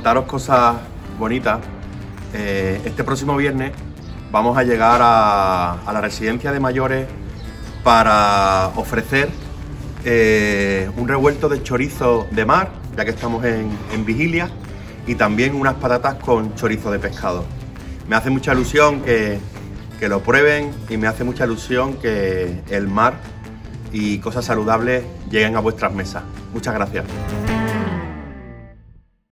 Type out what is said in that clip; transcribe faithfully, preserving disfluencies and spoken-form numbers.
contaros cosas bonitas. Eh, este próximo viernes vamos a llegar a, a la residencia de mayores para ofrecer eh, un revuelto de chorizo de mar, ya que estamos en, en vigilia, y también unas patatas con chorizo de pescado. Me hace mucha ilusión que, que lo prueben y me hace mucha ilusión que el mar y cosas saludables lleguen a vuestras mesas. Muchas gracias.